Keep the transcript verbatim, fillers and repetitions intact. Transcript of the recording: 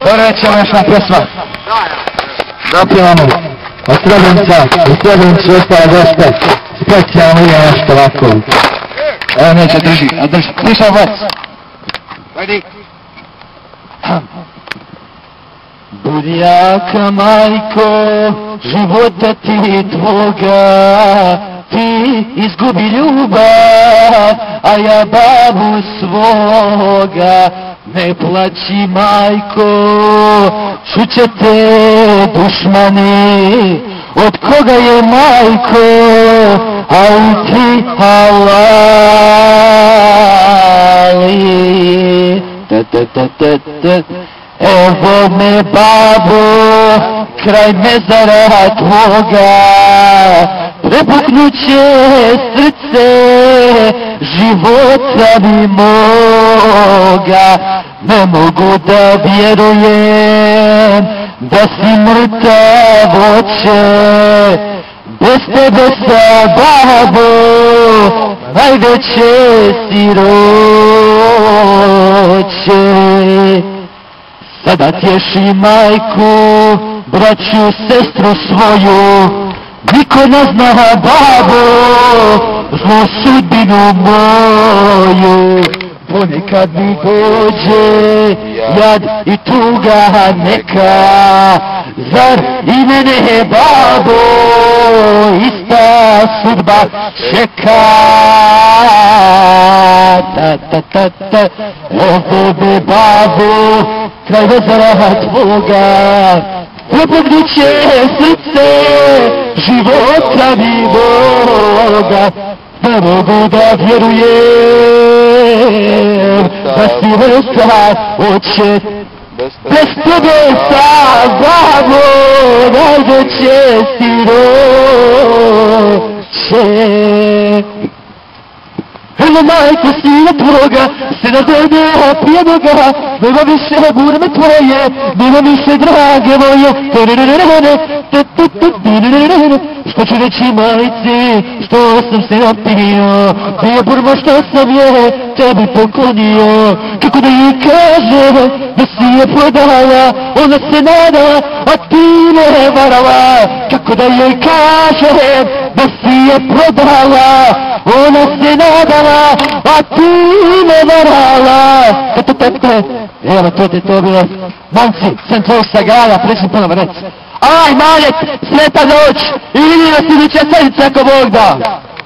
Treća naša pjesma. Zapjevamo od Srebrenica, u Srebrenici ostala goste. Specijalno ide nešto ovako. Evo neće drži, a drži. Nišao vac. Ajde. Budjaka majko, života ti tvoga, ti izgubi ljubav, a ja babu svoga. Ne plaći majko, čućete dušmani, od koga je majko, a u ti halali. Evo me babo, kraj mezara tvoga, prepuknuće srce života mi moga. Ne mogu da vjerujem da si mrtav oče, bez tebe sa babo najveće siroće. Sada tješi majku, braću, sestru svoju, niko ne zna babo zlu sudbinu moju. Ponekad mi dođe jad i tuga neka, zar i mene babo ista sudba čeka. Ta ta ta ta, evo me babo, kraj mezara tvoga, prepuknuće srce života mi moga. Ne mogu da vjerujem da si mrtav oče, bez tebe sa babo najveće siroće. Evo majko sina tvoga, se na tebe pjenoga, nema više burme tvoje, nema više drage moje. Što ću reći majci, što sam se napio, nije burma što sam je tebi poklonio. Kako da joj kažem da si je prodala, ona se nada, a ti ne varala. Kako da joj kažem da si je prodala, ona se nadala, a ti ne varala. Evo to ti to bilo. Momci, sam tvojeg sagala, prešli ponovo reci. Aj, Malec, sveta noć, i vidi nas iduća sedmica ako Bog da.